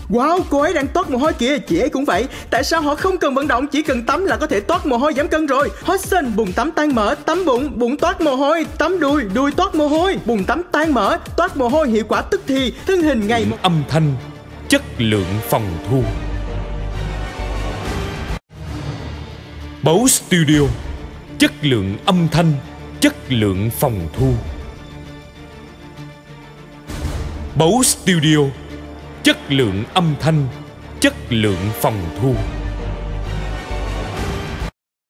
Wow, cô ấy đang toát mồ hôi kìa, chị ấy cũng vậy. Tại sao họ không cần vận động, chỉ cần tắm là có thể toát mồ hôi giảm cân rồi? Hotsun, bồn tắm tan mỡ, tắm bụng, bụng toát mồ hôi, tắm đùi, đùi toát mồ hôi, bồn tắm tan mỡ, toát mồ hôi hiệu quả tức thì, thân hình ngày một. Âm thanh, chất lượng phòng thu. Bấu Studio, chất lượng âm thanh, chất lượng phòng thu. Bấu Studio, chất lượng âm thanh, chất lượng phòng thu.